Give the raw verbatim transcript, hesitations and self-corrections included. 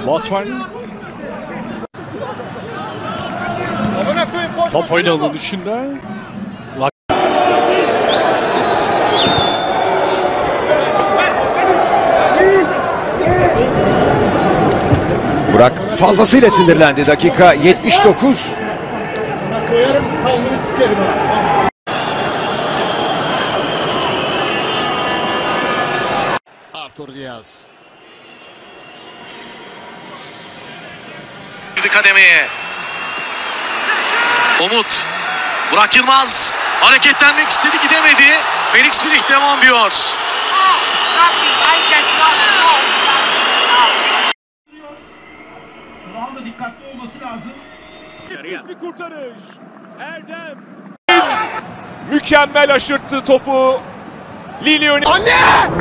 Motvan. Top oynadığı dışında. Burak fazlasıyla sinirlendi. Dakika yetmiş dokuz. Artur Diaz. Kademeye. Umut. Burak Yılmaz hareketlenmek istedi, gidemedi. Felix Birich devam diyor. Burak'ın da dikkatli olması lazım. Nefis bir kurtarış. Erdem. Mükemmel aşırttı topu. Lilioni. Anne!